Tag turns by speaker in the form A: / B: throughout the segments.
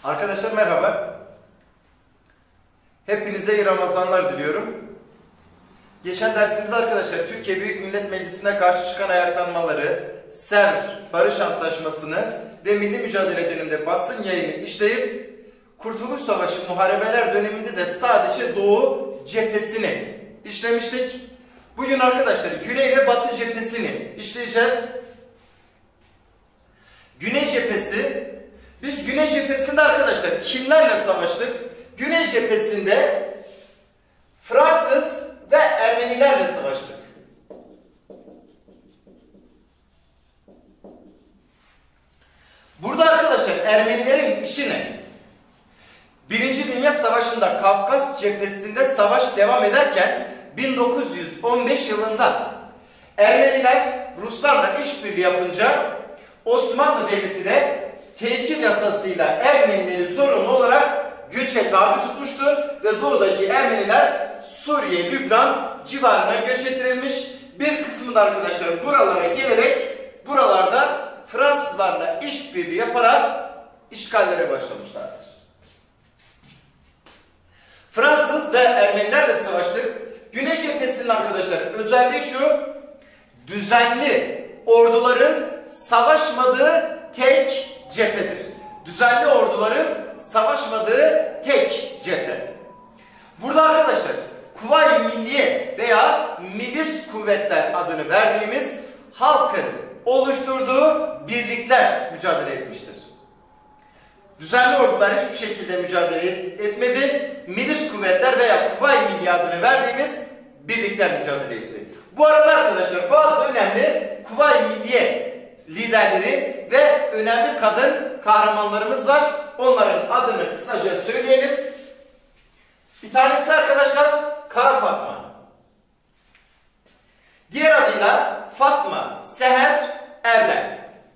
A: Arkadaşlar merhaba. Hepinize iyi Ramazanlar diliyorum. Geçen dersimizde arkadaşlar Türkiye Büyük Millet Meclisi'ne karşı çıkan ayaklanmaları, Sevr Barış Antlaşması'nı ve milli mücadele döneminde basın yayını işleyip Kurtuluş Savaşı muharebeler döneminde de sadece Doğu cephesini işlemiştik. Bugün arkadaşlar Güney ve Batı cephesini işleyeceğiz. Güney cephesi, biz Güney cephesinde arkadaşlar kimlerle savaştık? Güney cephesinde Fransız ve Ermenilerle savaştık. Burada arkadaşlar Ermenilerin işi ne? Birinci Dünya Savaşı'nda Kafkas cephesinde savaş devam ederken 1915 yılında Ermeniler Ruslarla işbirliği yapınca Osmanlı Devleti de tehcir yasasıyla Ermenileri zorunlu olarak göçe tabi tutmuştu ve doğudaki Ermeniler Suriye, Lübnan civarına göç ettirilmiş. Bir kısmı da arkadaşlar buralara gelerek buralarda Fransızlarla işbirliği yaparak işgallere başlamışlardır. Fransız ve Ermenilerle savaştık. Güney cephesinin arkadaşlar özelliği şu: düzenli orduların savaşmadığı tek cephedir. Düzenli orduların savaşmadığı tek cephe. Burada arkadaşlar Kuvayi Milliye veya Milis Kuvvetler adını verdiğimiz halkın oluşturduğu birlikler mücadele etmiştir. Düzenli ordular hiçbir şekilde mücadele etmedi. Milis Kuvvetler veya Kuvayi Milliye adını verdiğimiz birlikler mücadele etti. Bu arada arkadaşlar bazı önemli Kuvayi Milliye liderleri ve önemli kadın kahramanlarımız var. Onların adını kısaca söyleyelim. Bir tanesi arkadaşlar Kara Fatma. Diğer adıyla Fatma Seher Erdem.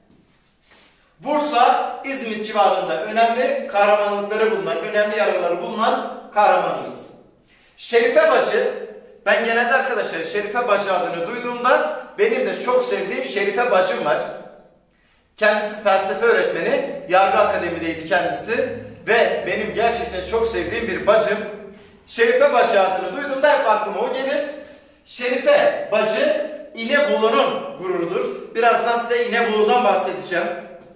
A: Bursa, İzmit civarında önemli kahramanlıkları bulunan, önemli yaraları bulunan kahramanımız. Şerife Bacı, ben genelde arkadaşlar Şerife Bacı adını duyduğumda benim de çok sevdiğim Şerife Bacım var. Kendisi felsefe öğretmeni, Yargı Akademi'deydi kendisi ve benim gerçekten çok sevdiğim bir bacım. Şerife Bacı adını duyduğumda hep aklıma o gelir. Şerife Bacı İnebolu'nun gururudur. Birazdan size İnebolu'dan bahsedeceğim.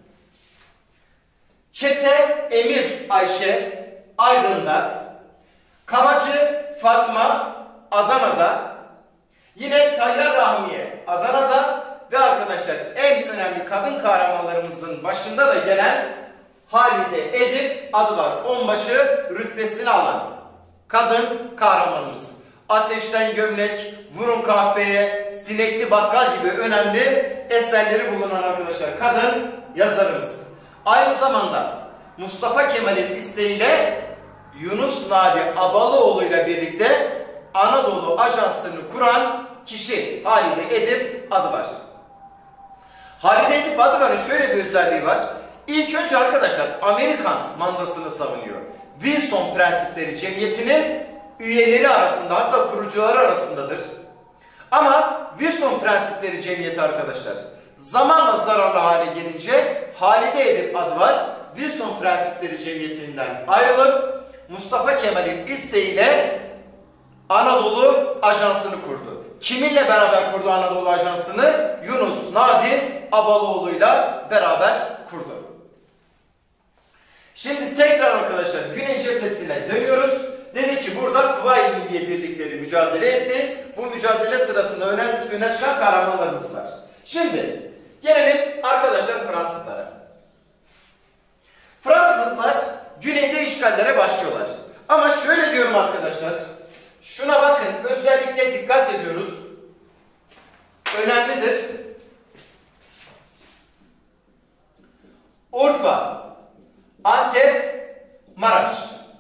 A: Çete Emir Ayşe Aydın'da, Kamacı Fatma Adana'da, yine Tayyar Rahmiye Adana'da ve arkadaşlar en önemli kadın kahramanlarımızın başında da gelen Halide Edip adı var. Onbaşı rütbesini alan kadın kahramanımız. Ateşten Gömlek, Vurun Kahpeye, Sinekli Bakkal gibi önemli eserleri bulunan arkadaşlar kadın yazarımız. Aynı zamanda Mustafa Kemal'in isteğiyle Yunus Nadi Abalıoğlu ile birlikte Anadolu Ajansı'nı kuran kişi Halide Edip adı var. Halide Edip Adıvar'ın şöyle bir özelliği var. İlk önce arkadaşlar Amerikan mandasını savunuyor. Wilson Prensipleri Cemiyeti'nin üyeleri arasında, hatta kurucuları arasındadır. Ama Wilson Prensipleri Cemiyeti arkadaşlar zamanla zararlı hale gelince Halide Edip Adıvar Wilson Prensipleri Cemiyeti'nden ayrılıp Mustafa Kemal'in isteğiyle Anadolu Ajansı'nı kurdu. Kiminle beraber kurdu Anadolu Ajansı'nı? Yunus Nadi Abalıoğlu'yla beraber kurdu. Şimdi tekrar arkadaşlar Güney cephesine dönüyoruz. Dedi ki burada Kuvayi Milliye birlikleri mücadele etti. Bu mücadele sırasında öne çıkan kahramanlarımız var. Şimdi gelelim arkadaşlar Fransızlara. Fransızlar güneyde işgallere başlıyorlar. Ama şöyle diyorum arkadaşlar. Şuna bakın, özellikle dikkat ediyoruz. Önemlidir. Urfa, Antep, Maraş.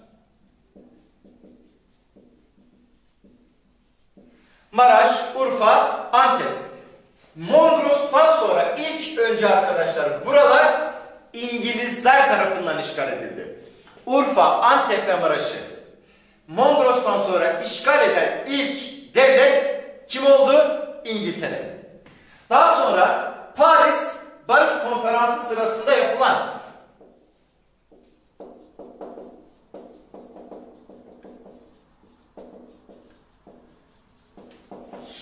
A: Maraş, Urfa, Antep. Mondros'tan sonra ilk önce arkadaşlar buralar İngilizler tarafından işgal edildi. Urfa, Antep ve Maraş'ı Mondros'tan sonra işgal eden ilk devlet kim oldu? İngiltere. Daha sonra Paris Barış Konferansı sırasında yapılan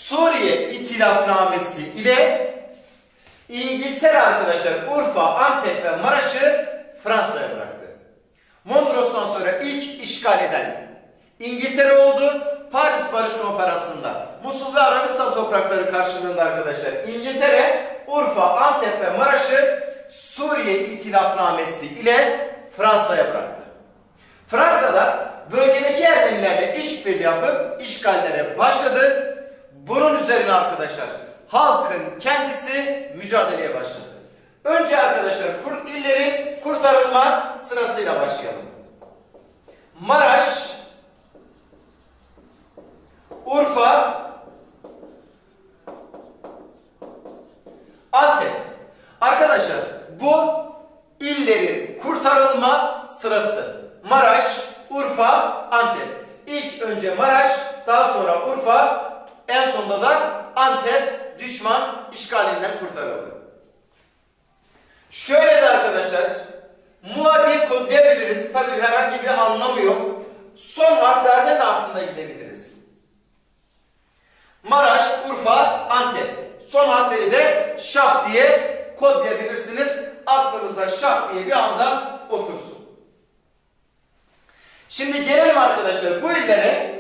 A: Suriye İtilafnamesi ile İngiltere arkadaşlar Urfa, Antep ve Maraş'ı Fransa'ya bıraktı. Mondros'tan sonra ilk işgal eden İngiltere oldu. Paris Barış Konferansı'nda Musul ve Arabistan toprakları karşılığında arkadaşlar İngiltere, Urfa, Antep ve Maraş'ı Suriye İtilafnamesi ile Fransa'ya bıraktı. Fransa'da bölgedeki Ermenilerle işbirliği yapıp işgallere başladı. Bunun üzerine arkadaşlar halkın kendisi mücadeleye başladı. Önce arkadaşlar illerin kurtarılma sırasıyla başlayalım. Maraş, Urfa, Antep. Arkadaşlar bu illerin kurtarılma sırası. Maraş, Urfa, Antep. İlk önce Maraş, daha sonra Urfa, en sonunda da Antep düşman işgalinden kurtarıldı. Şöyle de arkadaşlar Muha diye kodlayabiliriz. Tabii herhangi bir anlamı yok. Son harflerden de aslında gidebiliriz. Maraş, Urfa, Antep. Son harfleri de şap diye kodlayabilirsiniz. Aklınıza şap diye bir anda otursun. Şimdi gelelim arkadaşlar bu illere.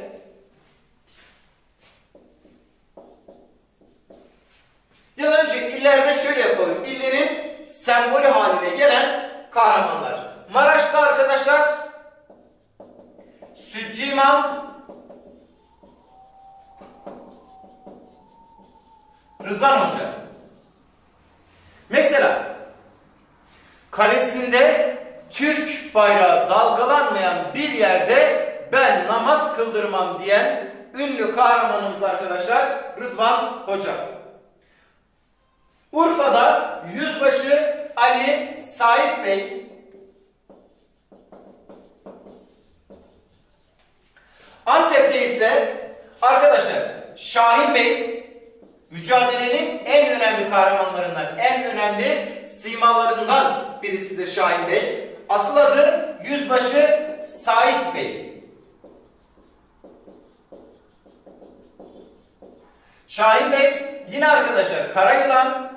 A: Ya da önce illerde şöyle yapalım. İllerin sembolü haline gelen kahramanlar. Maraş'ta arkadaşlar Sütçüimam, Rıdvan Hoca. Mesela kalesinde Türk bayrağı dalgalanmayan bir yerde ben namaz kıldırmam diyen ünlü kahramanımız arkadaşlar Rıdvan Hoca. Urfa'da Yüzbaşı Ali Sait Bey, Antep'te ise arkadaşlar Şahin Bey, mücadelenin en önemli kahramanlarından, en önemli simalarından birisidir Şahin Bey. Asıl adı Yüzbaşı Sait Bey. Şahin Bey yine arkadaşlar Karayılan,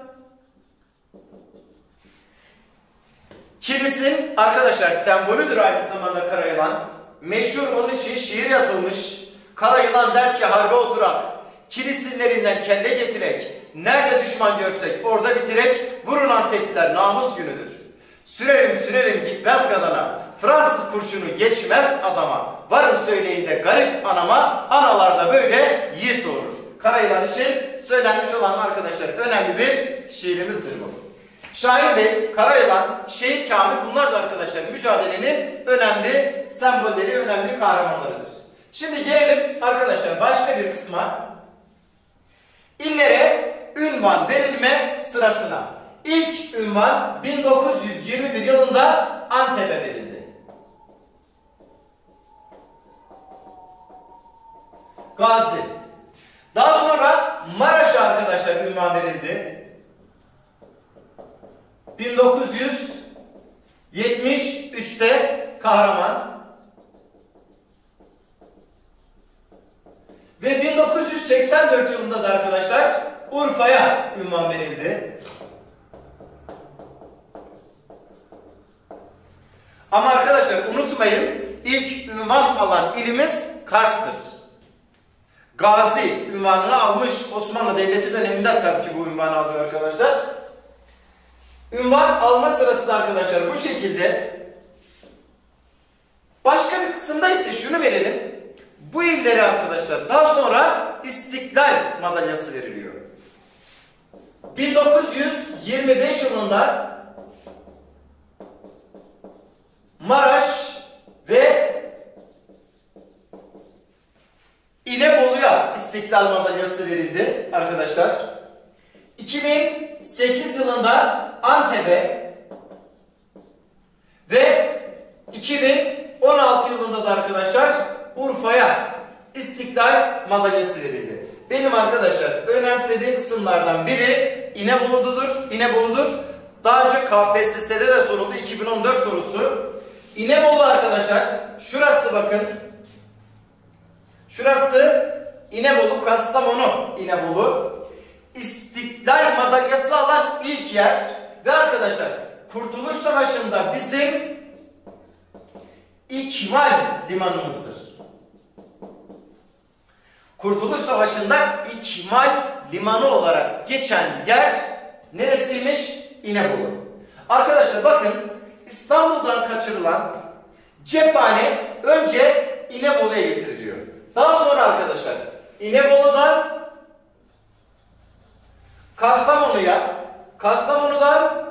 A: Kilis'in arkadaşlar sembolüdür aynı zamanda Karayılan. Meşhur onun için şiir yazılmış. Karayılan der ki harbe oturak, Kilis'inlerinden kelle getirek, nerede düşman görsek orada bitirek, vurun Antepliler namus günüdür. Sürerim sürerim gitmez kadına, Fransız kurşunu geçmez adama, varın söyleyin de garip anama, analar da böyle yiğit doğurur. Karayılan için söylenmiş olan arkadaşlar önemli bir şiirimizdir bu. Şahin Bey, Karayılan, Şehit Kamil bunlar da arkadaşlar mücadelenin önemli sembolleri, önemli kahramanlarıdır. Şimdi gelelim arkadaşlar başka bir kısma. İllere ünvan verilme sırasına. İlk ünvan 1921 yılında Antep'e verildi. Gazi. Daha sonra Maraş'a arkadaşlar ünvan verildi. 1973'te Kahraman ve 1984 yılında da arkadaşlar Urfa'ya ünvan verildi. Ama arkadaşlar unutmayın ilk ünvan alan ilimiz Kars'tır. Gazi ünvanını almış Osmanlı Devleti döneminde tabii ki bu ünvanı alıyor arkadaşlar. Ünvan alma sırası da arkadaşlar bu şekilde. Başka bir kısımda ise şunu verelim. Bu illere arkadaşlar daha sonra İstiklal Madalyası veriliyor. 1925 yılında Maraş ve İnebolu'ya İstiklal Madalyası verildi arkadaşlar. 2008 yılında Antep'e ve 2016 yılında da arkadaşlar Urfa'ya İstiklal Madalyası verildi. Benim arkadaşlar önemsediğim kısımlardan biri İnebolu'dur. Daha önce KPSS'de de soruldu 2014 sorusu. İnebolu arkadaşlar şurası bakın. Şurası İnebolu, Kastamonu, İnebolu. İstiklal madalyası alan ilk yer ve arkadaşlar Kurtuluş Savaşı'nda bizim İkmal limanımızdır. Kurtuluş Savaşı'nda İkmal limanı olarak geçen yer neresiymiş? İnebolu. Arkadaşlar bakın, İstanbul'dan kaçırılan cephane önce İnebolu'ya getiriliyor. Daha sonra arkadaşlar İnebolu'dan Kastamonu'ya, Kastamonu'dan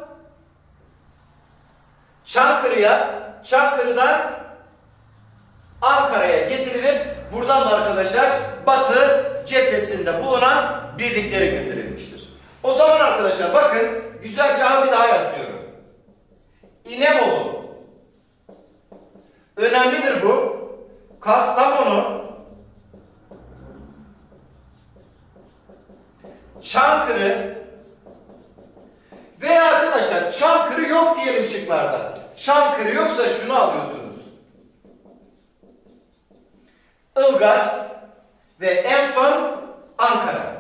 A: Çankırı'ya, Çankırı'dan Ankara'ya getirilip buradan da arkadaşlar Batı cephesinde bulunan birliklere gönderilmiştir. O zaman arkadaşlar bakın, güzergahı bir daha yazıyorum. İnebolu. Önemlidir bu. Kastamonu, Çankırı veya arkadaşlar Çankırı yok diyelim şıklarda. Çankırı yoksa şunu alıyorsunuz. Ilgaz ve en son Ankara.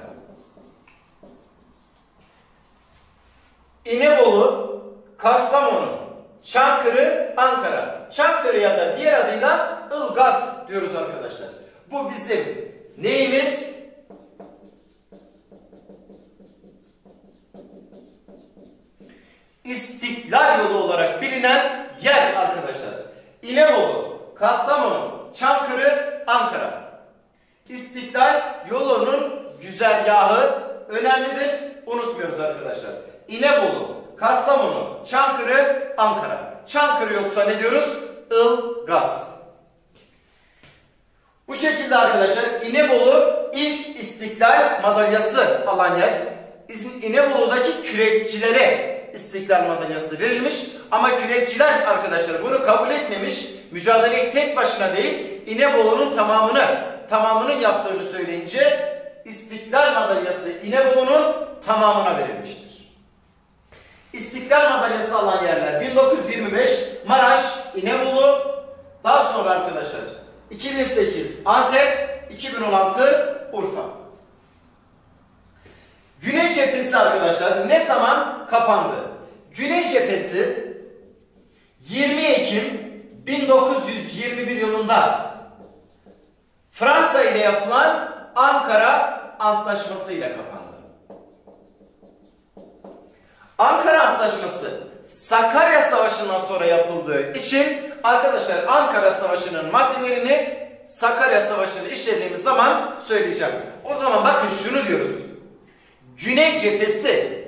A: İnebolu, Kastamonu, Çankırı, Ankara. Çankırı'ya da diğer adıyla Ilgaz diyoruz arkadaşlar. Bu bizim neyimiz? İstiklal yolu olarak bilinen yer arkadaşlar. İnebolu, Kastamonu, Çankırı, Ankara. İstiklal yolunun güzergahı önemlidir. Unutmuyoruz arkadaşlar. İnebolu, Kastamonu, Çankırı, Ankara. Çankırı yoksa ne diyoruz? Ilgaz. Bu şekilde arkadaşlar İnebolu ilk İstiklal madalyası alan yer. İnebolu'daki kürekçilere İstiklal madalyası verilmiş ama kürekçiler arkadaşlar bunu kabul etmemiş. Mücadeleyi tek başına değil, İnebolu'nun tamamının yaptığını söyleyince İstiklal madalyası İnebolu'nun tamamına verilmiştir. İstiklal madalyası alan yerler 1925 Maraş, İnebolu, daha sonra arkadaşlar 2008 Antep, 2016 Urfa. Güney cephesi arkadaşlar ne zaman kapandı? Güney cephesi 20 Ekim 1921 yılında Fransa ile yapılan Ankara Antlaşması ile kapandı. Ankara Antlaşması Sakarya Savaşı'ndan sonra yapıldığı için arkadaşlar Ankara Savaşı'nın maddelerini Sakarya Savaşı'nı işlediğimiz zaman söyleyeceğim. O zaman bakın şunu diyoruz. Güney cephesi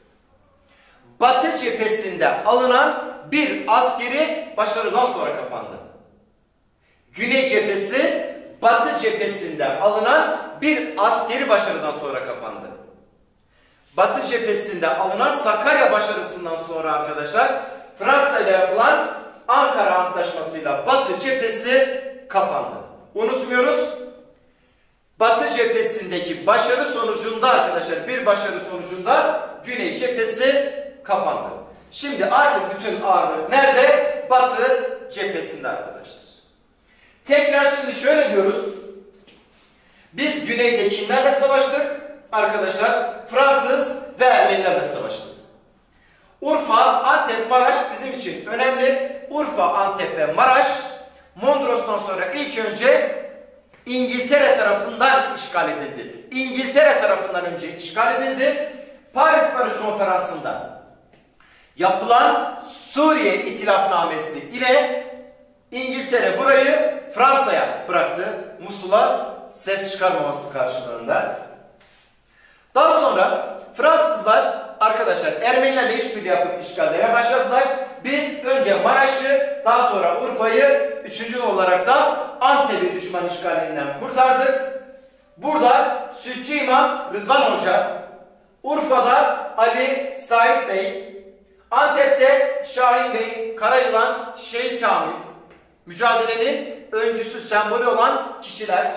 A: Batı cephesinde alınan bir askeri başarıdan sonra kapandı. Güney cephesi Batı cephesinde alınan bir askeri başarıdan sonra kapandı. Batı cephesinde alınan Sakarya başarısından sonra arkadaşlar Fransa ile yapılan Ankara Antlaşması'yla Batı cephesi kapandı. Unutmuyoruz. Batı cephesindeki başarı sonucunda arkadaşlar bir başarı sonucunda Güney cephesi kapandı. Şimdi artık bütün ağırlık nerede? Batı cephesinde arkadaşlar. Tekrar şimdi şöyle diyoruz. Biz güneyde kimlerle savaştık? Arkadaşlar Fransız ve Ermenilerle savaştık. Urfa, Antep, Maraş bizim için önemli. Urfa, Antep ve Maraş Mondros'tan sonra ilk önce İngiltere tarafından işgal edildi. İngiltere tarafından önce işgal edildi. Paris Barış Konferansı'nda yapılan Suriye İtilafnamesi ile İngiltere burayı Fransa'ya bıraktı. Musul'a ses çıkarmaması karşılığında. Daha sonra Fransızlar arkadaşlar Ermenilerle işbirliği yapıp işgallere başladılar. Biz önce Maraş'ı, daha sonra Urfa'yı, üçüncü olarak da Antep'i düşman işgalinden kurtardık. Burada Sütçü İmam Rıdvan Hoca, Urfa'da Ali Said Bey, Antep'te Şahin Bey, Karayılan, Şehit Kamil, mücadelenin öncüsü, sembolü olan kişiler.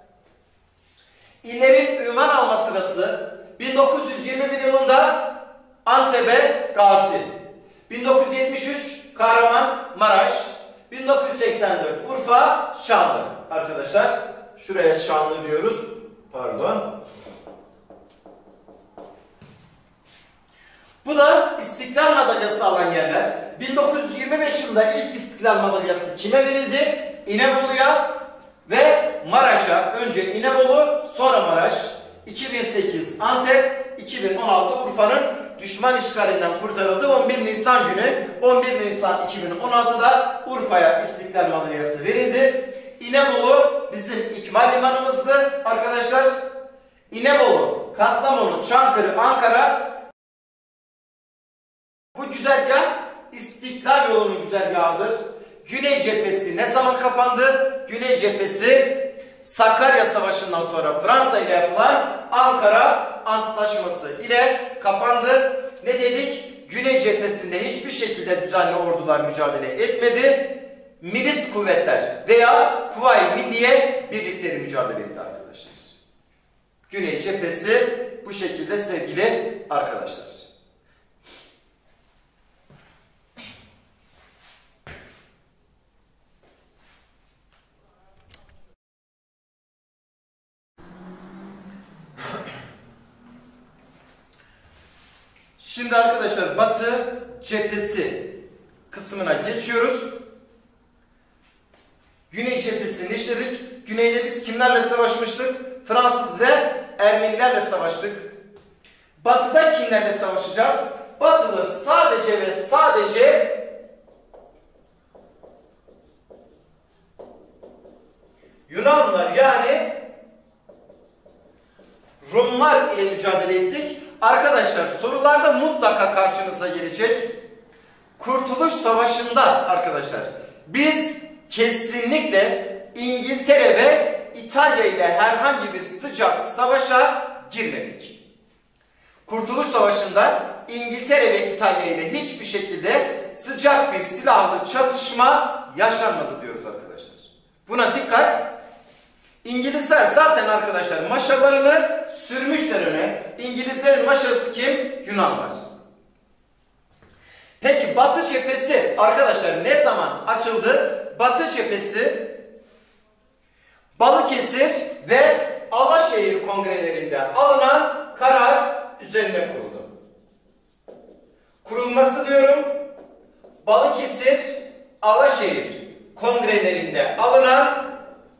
A: İllerin ünvan alma sırası 1921 yılında Antep'e Gazi, 1973 Kahramanmaraş, 1984 Urfa, Şanlı. Arkadaşlar şuraya Şanlı diyoruz. Pardon. Bu da İstiklal Madalyası alan yerler. 1925 yılında ilk İstiklal Madalyası kime verildi? İnebolu'ya ve Maraş'a. Önce İnebolu, sonra Maraş. 2008 Antep, 2016 Urfa'nın düşman işgalinden kurtarıldığı 11 Nisan günü. 11 Nisan 2016'da Urfa'ya İstiklal Madalyası verildi. İnebolu bizim ikmal limanımızdı arkadaşlar. İnebolu, Kastamonu, Çankırı, Ankara. Bu güzergah İstiklal yolunun güzergahıdır. Güney cephesi ne zaman kapandı? Güney cephesi Sakarya Savaşı'ndan sonra Fransa ile yapılan Ankara Antlaşması ile kapandı. Ne dedik? Güney cephesinde hiçbir şekilde düzenli ordular mücadele etmedi. Milis kuvvetler veya Kuvayi Milliye birlikleri mücadele etti arkadaşlar. Güney cephesi bu şekilde sevgili arkadaşlar. Şimdi arkadaşlar Batı cephesi kısmına geçiyoruz. Güney cephesini işledik. Güneyde biz kimlerle savaşmıştık? Fransız ve Ermenilerle savaştık. Batıda kimlerle savaşacağız? Batıda sadece ve sadece Yunanlılar yani Rumlar ile mücadele ettik. Arkadaşlar sorularda mutlaka karşınıza gelecek. Kurtuluş Savaşı'nda arkadaşlar biz kesinlikle İngiltere ve İtalya ile herhangi bir sıcak savaşa girmedik. Kurtuluş Savaşı'nda İngiltere ve İtalya ile hiçbir şekilde sıcak bir silahlı çatışma yaşanmadı diyoruz arkadaşlar. Buna dikkat. İngilizler zaten arkadaşlar maşalarını sürmüşler öne. İngilizlerin maşası kim? Yunanlar. Peki Batı cephesi arkadaşlar ne zaman açıldı? Batı cephesi Balıkesir ve Alaşehir kongrelerinde alınan karar üzerine kuruldu. Kurulması diyorum Balıkesir, Alaşehir kongrelerinde alınan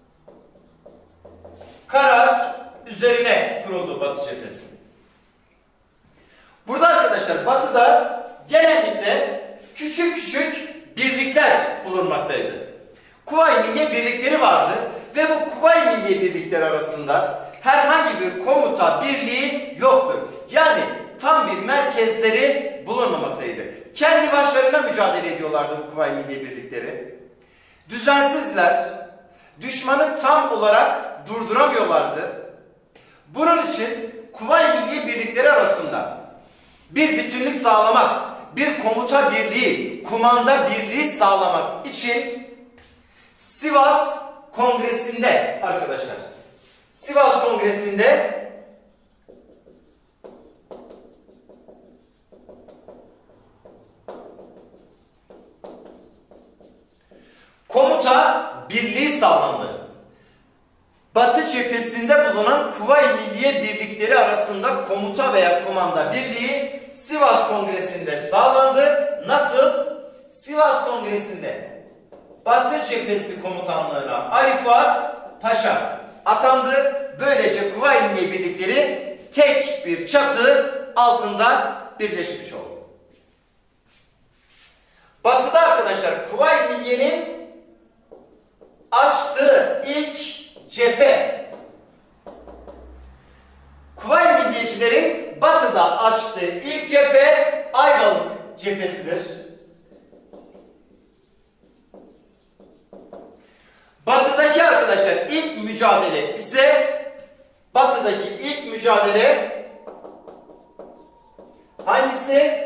A: karar üzerine kuruldu Batı cephesi. Burada arkadaşlar Batı'da genellikle küçük küçük birlikler bulunmaktaydı. Kuvayi Milliye birlikleri vardı ve bu Kuvayi Milliye birlikleri arasında herhangi bir komuta birliği yoktu. Yani tam bir merkezleri bulunmamaktaydı. Kendi başlarına mücadele ediyorlardı bu Kuvayi Milliye birlikleri. Düzensizler, düşmanı tam olarak durduramıyorlardı. Bunun için Kuvayi Milliye birlikleri arasında bir bütünlük sağlamak, bir komuta birliği, kumanda birliği sağlamak için Sivas Kongresi'nde arkadaşlar, Sivas Kongresi'nde komuta birliği sağlandı. Batı cephesinde bulunan Kuvayi Milliye birlikleri arasında komuta veya komanda birliği Sivas Kongresi'nde sağlandı. Nasıl? Sivas Kongresi'nde Batı cephesi komutanlığına Ali Fuat Paşa atandı. Böylece Kuvayi Milliye birlikleri tek bir çatı altında birleşmiş oldu. Batı'da arkadaşlar Kuvayi Milliye'nin açtığı ilk cephe, Kuvayi Milliyecilerin Batı'da açtığı ilk cephe Ayvalık cephesidir. Batı'daki arkadaşlar ilk mücadele ise Batı'daki ilk mücadele hangisi?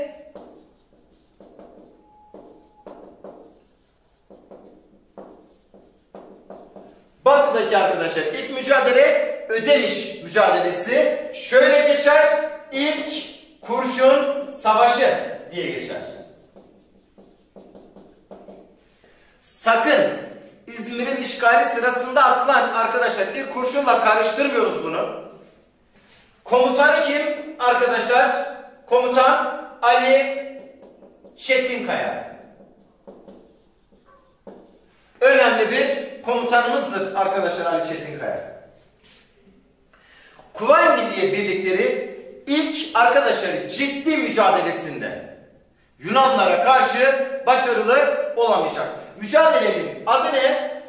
A: Batı'daki arkadaşlar ilk mücadele Ödemiş mücadelesi. Şöyle geçer. İlk kurşun savaşı diye geçer. Sakın İzmir'in işgali sırasında atılan arkadaşlar ilk kurşunla karıştırmıyoruz bunu. Komutanı kim arkadaşlar? Komutan Ali Çetinkaya. Önemli bir komutanımızdır arkadaşlar Ali Çetinkaya. Kuvayi Milliye Birlikleri ilk arkadaşlar ciddi mücadelesinde Yunanlara karşı başarılı olamayacak. Mücadelenin adı ne?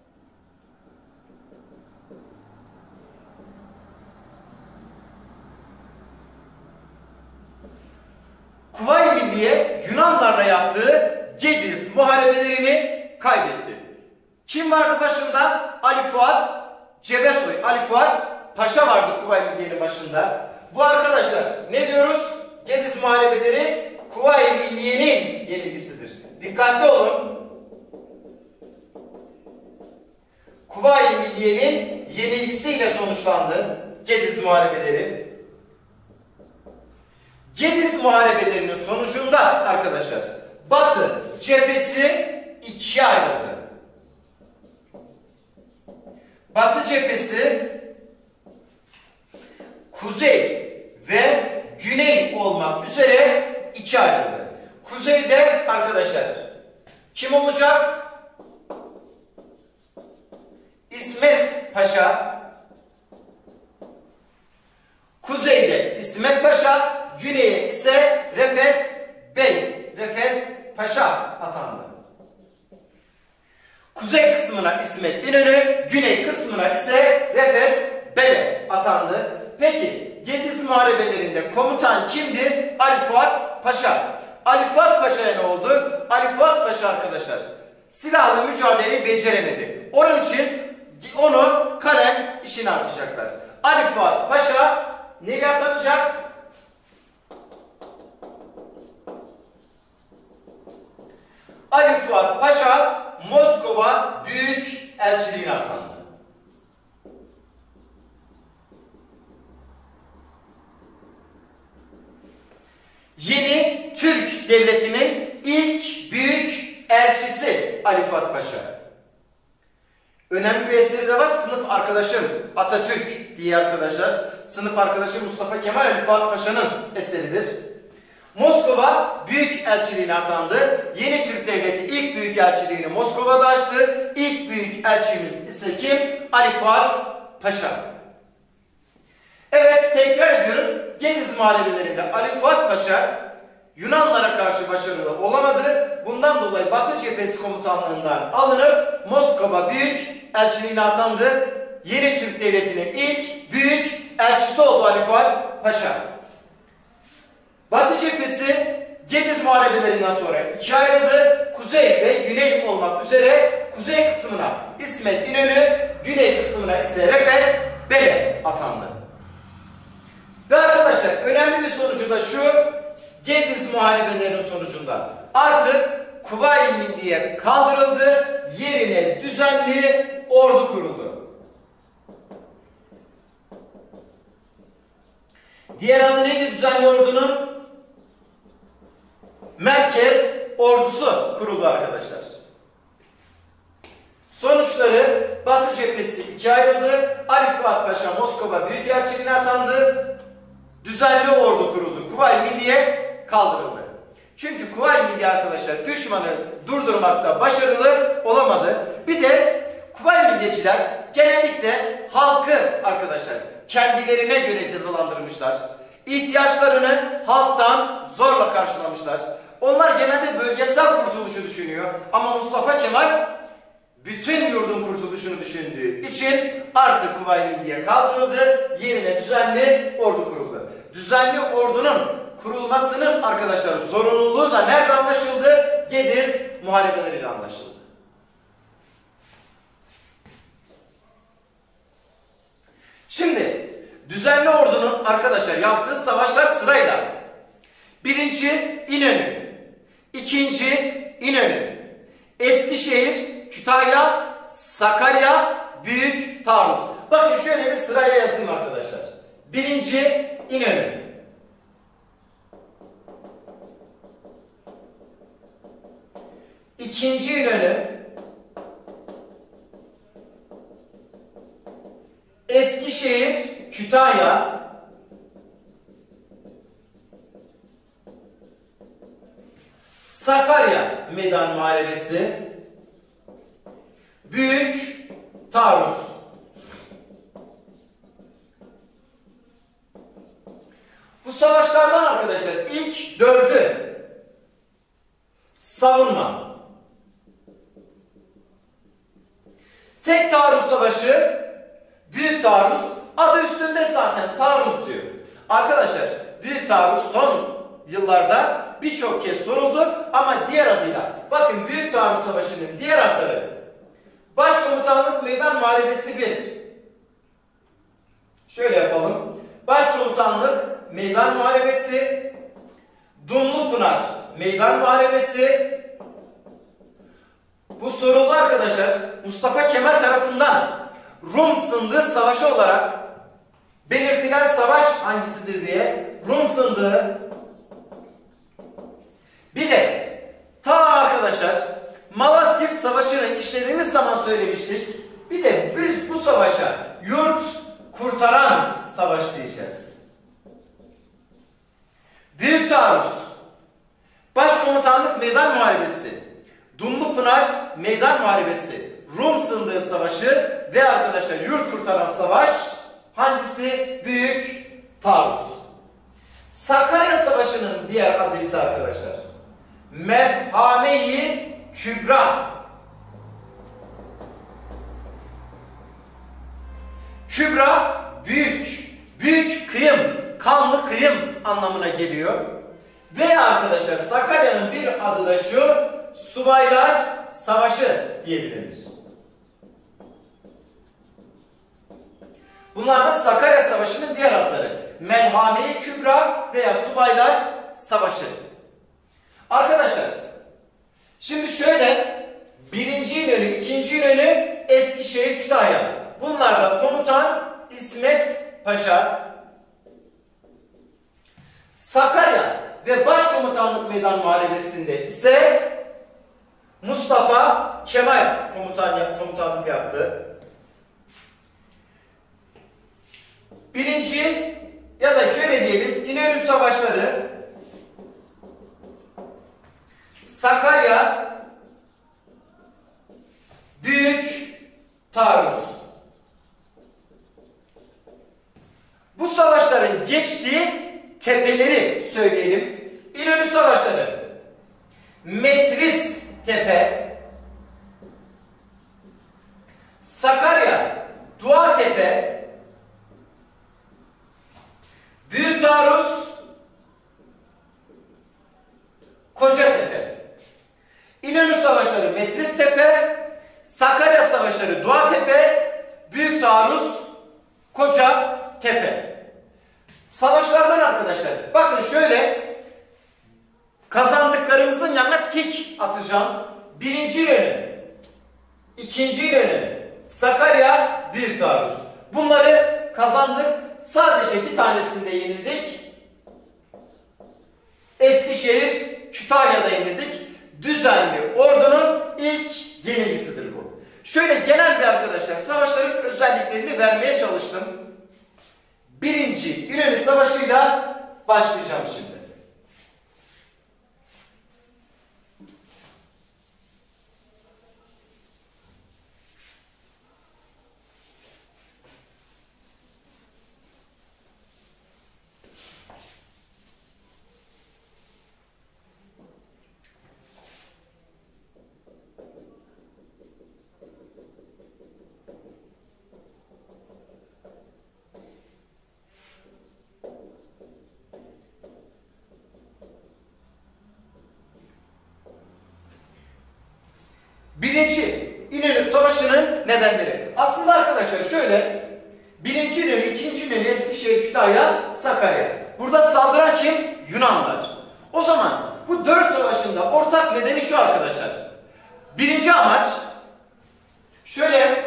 A: Kuvayi Milliye Yunanlarla yaptığı Gediz muharebelerini kaybetti. Kim vardı başında? Ali Fuat Cebesoy, Ali Fuat Paşa vardı Kuvayi Milliye'nin başında. Bu arkadaşlar ne diyoruz? Gediz muharebeleri Kuvayi Milliye'nin yenilgisidir. Dikkatli olun. Kuvayi Milliye'nin yenilgisiyle sonuçlandı Gediz muharebeleri. Gediz muharebelerinin sonucunda arkadaşlar Batı cephesi ikiye ayrıldı. Batı cephesi kuzey ve güney olmak üzere ikiye ayrıldı. Kuzeyde arkadaşlar kim olacak? İsmet Paşa. Kuzeyde İsmet Paşa, güneye ise Refet Bey, Refet Paşa atandı. Kuzey kısmına İsmet İnönü, güney kısmına ise Refet Bey atandı. Peki Gediz muharebelerinde komutan kimdi? Ali Fuat Paşa. Ali Fuat Paşa'ya ne oldu? Ali Fuat Paşa arkadaşlar silahlı mücadeleyi beceremedi. Onun için onu kalem işine atacaklar. Ali Fuat Paşa nereye atanacak? Ali Fuat Paşa Moskova Büyükelçiliğine atandı. Yeni Türk Devleti'nin ilk büyük elçisi Ali Fuat Paşa. Önemli bir eseri de var. Sınıf arkadaşım Atatürk diye arkadaşlar. Sınıf arkadaşı Mustafa Kemal Ali Fuat Paşa'nın eseridir. Moskova Büyükelçiliğine atandı. Yeni Türk Devleti ilk büyükelçiliğini Moskova'da açtı. İlk büyükelçimiz ise kim? Ali Fuat Paşa. Evet, tekrar ediyorum. Gediz muharebelerinde Ali Fuat Paşa Yunanlara karşı başarılı olamadı. Bundan dolayı Batı cephesi komutanlığından alınıp Moskova Büyükelçiliğine atandı. Yeni Türk Devleti'nin ilk büyük elçisi oldu Ali Fuat Paşa. Batı cephesi Gediz muharebelerinden sonra ikiye ayrıldı. Kuzey ve güney olmak üzere kuzey kısmına İsmet İnönü, güney kısmına ise Refet Bey atandı. Ve arkadaşlar önemli bir sonucu da şu: Gediz muharebelerinin sonucunda artık Kuvayi Milliye kaldırıldı, yerine düzenli ordu kuruldu. Diğer adı neydi düzenli ordunun? Merkez ordusu kuruldu arkadaşlar. Sonuçları Batı cephesi ikiye ayrıldı. Ali Fuat Paşa Moskova Büyükelçiliğine atandı. Düzenli ordu kuruldu. Kuvayi Milliye kaldırıldı. Çünkü Kuvayi Milliye arkadaşlar düşmanı durdurmakta başarılı olamadı. Bir de Kuvayi Milliyeciler genellikle halkı arkadaşlar kendilerine göre cezalandırmışlar. İhtiyaçlarını halktan zorla karşılamışlar. Onlar genelde bölgesel kurtuluşu düşünüyor. Ama Mustafa Kemal bütün yurdun kurtuluşunu düşündüğü için artık Kuvayi Milliye kaldırıldı. Yerine düzenli ordu kuruldu. Düzenli ordunun kurulmasının arkadaşlar zorunluluğu da nerede anlaşıldı? Gediz muharebeleriyle anlaşıldı. Şimdi düzenli ordunun arkadaşlar yaptığı savaşlar sırayla: birinci İnönü, ikinci İnönü, Eskişehir, Kütahya, Sakarya, Büyük Taarruz. Bakın şöyle bir sırayla yazayım arkadaşlar. Birinci İnönü, ikinci İnönü, Eskişehir, Kütahya, Sakarya Meydan Muharebesi, Büyük Taarruz. Bu savaşlardan arkadaşlar ilk 4'ü savunma. Tek taarruz savaşı, büyük taarruz, adı üstünde zaten taarruz diyor. Arkadaşlar büyük taarruz son yıllarda birçok kez soruldu ama diğer adıyla. Bakın büyük taarruz savaşının diğer adları: Başkomutanlık Meydan Muharebesi 1. Şöyle yapalım. Başkomutanlık Meydan Muharebesi, Dumlupınar Meydan Muharebesi. Bu soruldu arkadaşlar. Mustafa Kemal tarafından Rum Sındığı Savaşı olarak belirtilen savaş hangisidir diye. Rum Sındığı. Bir de ta arkadaşlar Malazgirt Savaşı'nı işlediğimiz zaman söylemiştik. Bir de biz bu savaşa yurt kurtaran savaş diyeceğiz. Büyük taarruz, Başkomutanlık Meydan Muharebesi, Dumlupınar Meydan Muharebesi, Rum Sındığı Savaşı ve arkadaşlar yurt kurtaran savaş hangisi? Büyük taarruz. Sakarya Savaşı'nın diğer adı ise arkadaşlar Merhame-i Kübra. Kübra büyük, büyük kıyım, kanlı kıyım anlamına geliyor. Ve arkadaşlar Sakarya'nın bir adı da şu: Subaylar Savaşı diyebiliriz. Bunlar da Sakarya Savaşı'nın diğer adları: Merhame-i Kübra veya Subaylar Savaşı. Arkadaşlar şimdi şöyle, birinci İnönü, ikinci İnönü, Eskişehir, Kütahya. Bunlarda komutan İsmet Paşa. Sakarya ve Başkomutanlık Meydan Muharebesi'nde ise Mustafa Kemal komutanlık yaptı. Birinci ya da şöyle diyelim, İnönü Savaşları, Sakarya, Büyük Taarruz. Bu savaşların geçtiği tepeleri söyleyelim. İnönü Savaşları: Metris Tepe, Sakarya Dua Tepe, Büyük Taarruz Kocatepe. İnönü Savaşları Metris Tepe, Sakarya Savaşları Dua Tepe, Büyük Taarruz Kocatepe. Savaşlardan arkadaşlar bakın şöyle, kazandıklarımızın yanına tik atacağım. Birinci İnönü, ikinci İnönü, Sakarya, Büyük Taarruz. Bunları kazandık. Sadece bir tanesinde yenildik. Eskişehir, Kütahya'da yenildik. Düzenli ordunun ilk yenilgisidir bu. Şöyle genel bir arkadaşlar savaşların özelliklerini vermeye çalıştım. Birinci İnönü Savaşı'yla başlayacağım şimdi. Birinci İnönü Savaşı'nın nedenleri. Aslında arkadaşlar şöyle, birinci İnönü, ikinci İnönü, Eskişehir, Kütahya, Sakarya. Burada saldıran kim? Yunanlar. O zaman bu 4 savaşında ortak nedeni şu arkadaşlar. Birinci amaç şöyle,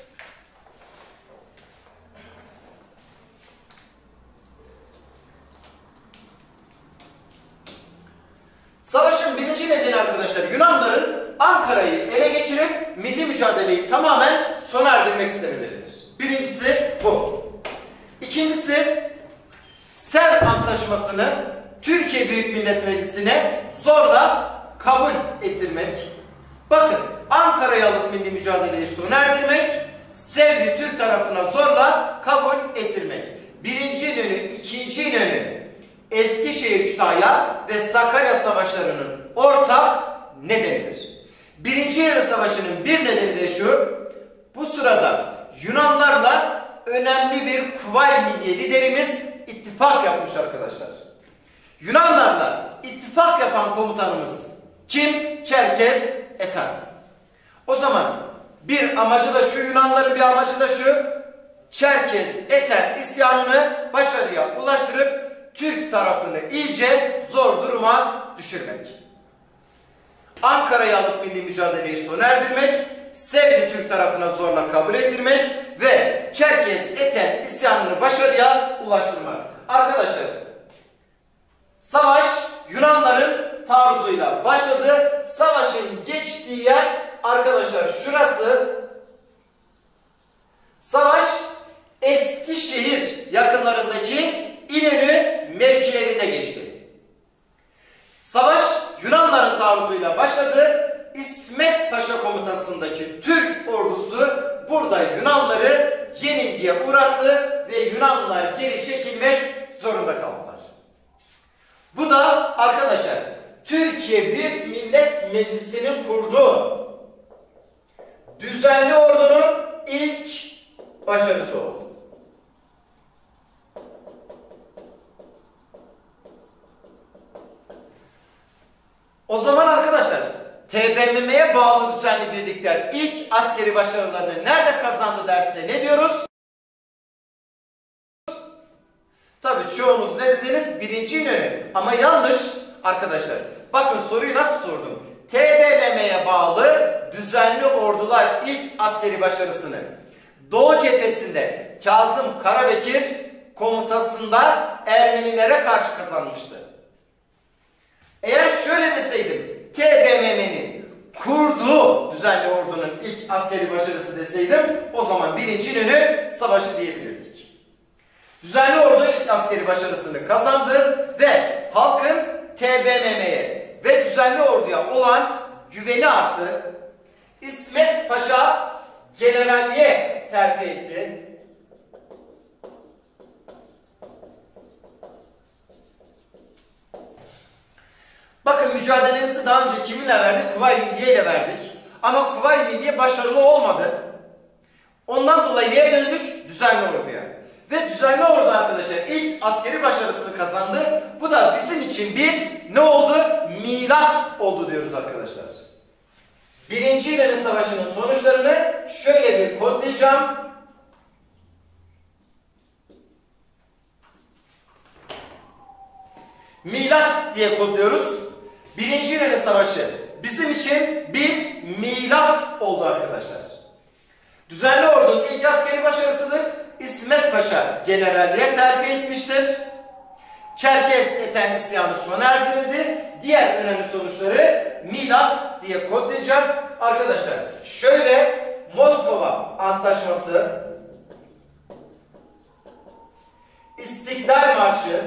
A: savaşın birinci nedeni arkadaşlar Yunanların Ankara'yı ele geçirip milli mücadeleyi tamamen sona erdirmek istemeleridir. Birincisi bu. İkincisi, Sevr Antlaşması'nı Türkiye Büyük Millet Meclisi'ne zorla kabul ettirmek. Bakın, Ankara'yı alıp milli mücadeleyi sona erdirmek, Sevr'i Türk tarafına zorla kabul ettirmek. Birinci İnönü, ikinci İnönü, Eskişehir, Kütahya ve Sakarya Savaşları'nın ortak nedenidir. Birinci İnönü Savaşı'nın bir nedeni de şu: bu sırada Yunanlarla önemli bir Kuvayi Milliye liderimiz ittifak yapmış arkadaşlar. Yunanlarla ittifak yapan komutanımız kim? Çerkes Eter. O zaman bir amacı da şu, Yunanların bir amacı da şu: Çerkes Eter isyanını başarıya ulaştırıp Türk tarafını iyice zor duruma düşürmek. Ankara'yı alıp milli mücadeleyi sona erdirmek, Sevr'i Türk tarafına zorla kabul ettirmek ve Çerkes Eter isyanını başarıya ulaştırmak. Arkadaşlar, savaş Yunanların taarruzuyla başladı. Savaşın geçtiği yer arkadaşlar şurası. Savaş Eskişehir yakınlarındaki İnönü mevkilerinde geçti. Savaş Yunanların taarruzuyla başladı. İsmet Paşa komutasındaki Türk ordusu burada Yunanları yenilgiye uğrattı ve Yunanlılar geri çekilmek zorunda kaldılar. Bu da arkadaşlar Türkiye Büyük Millet Meclisi'nin kurduğu düzenli ordunun ilk başarısı oldu. O zaman arkadaşlar TBMM'ye bağlı düzenli birlikler ilk askeri başarılarını nerede kazandı derse ne diyoruz? Tabii çoğunuz ne dediniz? Birinci İnönü. Ama yanlış arkadaşlar. Bakın soruyu nasıl sordum? TBMM'ye bağlı düzenli ordular ilk askeri başarısını Doğu cephesinde Kazım Karabekir komutasında Ermenilere karşı kazanmıştı. Eğer şöyle deseydim, TBMM'nin kurduğu düzenli ordunun ilk askeri başarısı deseydim, o zaman birinci İnönü Savaşı diyebilirdik. Düzenli ordu ilk askeri başarısını kazandı ve halkın TBMM'ye ve düzenli orduya olan güveni arttı. İsmet Paşa generalliğe terfi etti. Bakın, mücadelemizi daha önce kiminle verdik? Kuvayi Milliye ile verdik. Ama Kuvayi Milliye başarılı olmadı. Ondan dolayı neye döndük? Düzenli orduya. Ve düzenli ordu arkadaşlar ilk askeri başarısını kazandı. Bu da bizim için bir ne oldu? Milat oldu diyoruz arkadaşlar. Birinci İnönü Savaşı'nın sonuçlarını şöyle bir kodlayacağım. Milat diye kodluyoruz. Birinci İnönü Savaşı bizim için bir milat oldu arkadaşlar. Düzenli ordunun ilk askeri başarısıdır. İsmet Paşa generalliğe terfi etmiştir. Çerkes Eter isyanı sona erdirildi. Diğer önemli sonuçları milat diye kodlayacağız. Arkadaşlar şöyle: Moskova Antlaşması, İstiklal Marşı,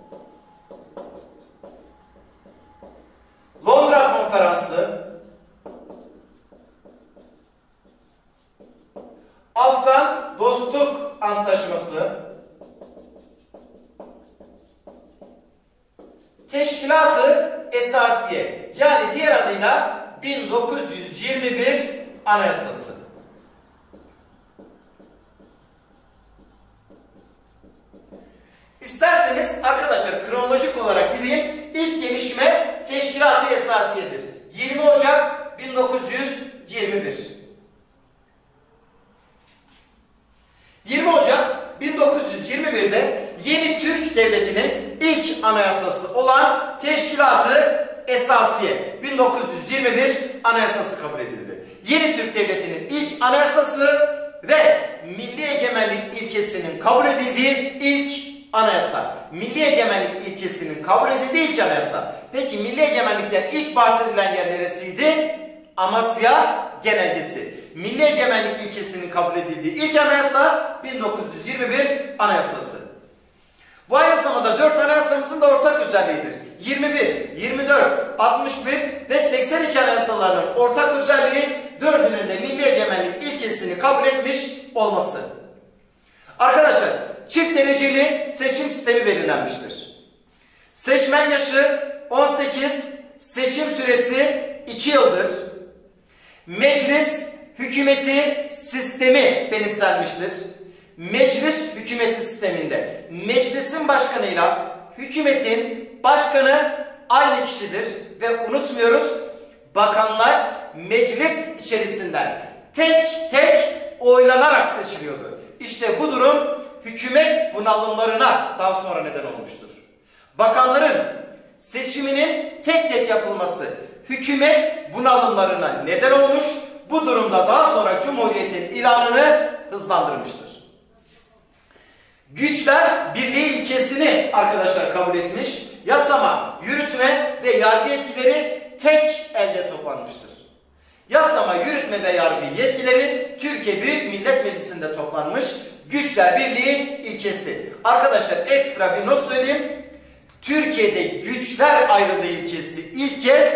A: Londra Konferansı, Afgan Dostluk Antlaşması, Teşkilat-ı Esasiye, yani diğer adıyla 1921 Anayasası. İsterseniz arkadaşlar kronolojik olarak gideyim. İlk gelişme Teşkilat-ı Esasiye'dir. 20 Ocak 1921. 20 Ocak 1921'de yeni Türk Devleti'nin ilk anayasası olan Teşkilat-ı Esasiye 1921 Anayasası kabul edildi. Yeni Türk Devleti'nin ilk anayasası ve milli egemenlik ilkesinin kabul edildiği ilk anayasa. Milli egemenlik ilkesinin kabul edildiği ilk anayasa. Peki milli egemenlikten ilk bahsedilen yer neresiydi? Amasya Genelgesi. milli egemenlik ilkesinin kabul edildiği ilk anayasa 1921 Anayasası. Bu aynı zamanda 4 anayasamızın da ortak özelliğidir. 21, 24, 61 ve 82 anayasalarının ortak özelliği 4'ünün de milli egemenlik ilkesini kabul etmiş olması. Arkadaşlar, çift dereceli seçim sistemi belirlenmiştir. Seçmen yaşı 18, seçim süresi 2 yıldır. Meclis hükümeti sistemi benimsenmiştir. Meclis hükümeti sisteminde meclisin başkanıyla hükümetin başkanı aynı kişidir ve unutmuyoruz, bakanlar meclis içerisinden tek tek oylanarak seçiliyordu. İşte bu durum hükümet bunalımlarına daha sonra neden olmuştur. Bakanların seçiminin tek tek yapılması hükümet bunalımlarına neden olmuş, bu durumda daha sonra Cumhuriyet'in ilanını hızlandırmıştır. Güçler birliği ilkesini arkadaşlar kabul etmiş, yasama, yürütme ve yargı yetkileri tek elde toplanmıştır. Yasama, yürütme ve yargı yetkileri Türkiye Büyük Millet Meclisi'nde toplanmış, güçler birliği ilkesi. Arkadaşlar ekstra bir not söyleyeyim. Türkiye'de güçler ayrılığı ilkesi ilk kez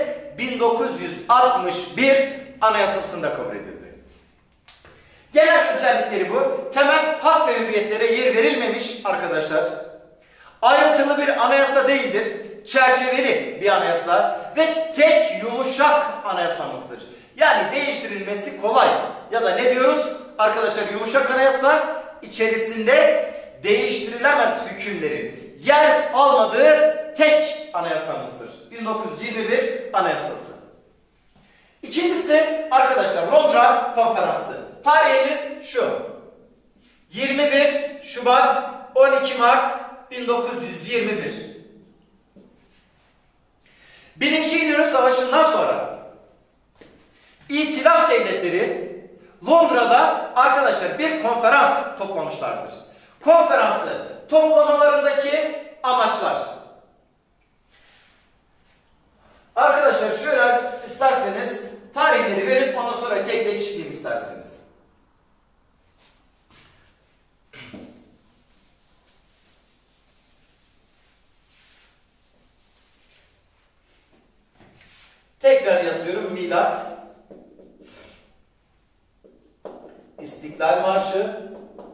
A: 1961 Anayasası'nda kabul edildi. Genel özellikleri bu. Temel hak ve hürriyetlere yer verilmemiş arkadaşlar. Ayrıntılı bir anayasa değildir. Çerçeveli bir anayasa ve tek yumuşak anayasamızdır. Yani değiştirilmesi kolay. Ya da ne diyoruz? Arkadaşlar yumuşak anayasa içerisinde değiştirilemez hükümlerin yer almadığı tek anayasamızdır. 1921 Anayasası. İkincisi arkadaşlar Londra Konferansı. Tarihimiz şu. 21 Şubat 12 Mart 1921. Birinci İnönü Savaşı'ndan sonra İtilaf devletleri Londra'da arkadaşlar bir konferans toplamışlardır. Konferansı toplamalarındaki amaçlar. Arkadaşlar şöyle isterseniz tarihleri verip ondan sonra tek tek işleyeyim isterseniz. Tekrar yazıyorum. Milat, İstiklal Marşı,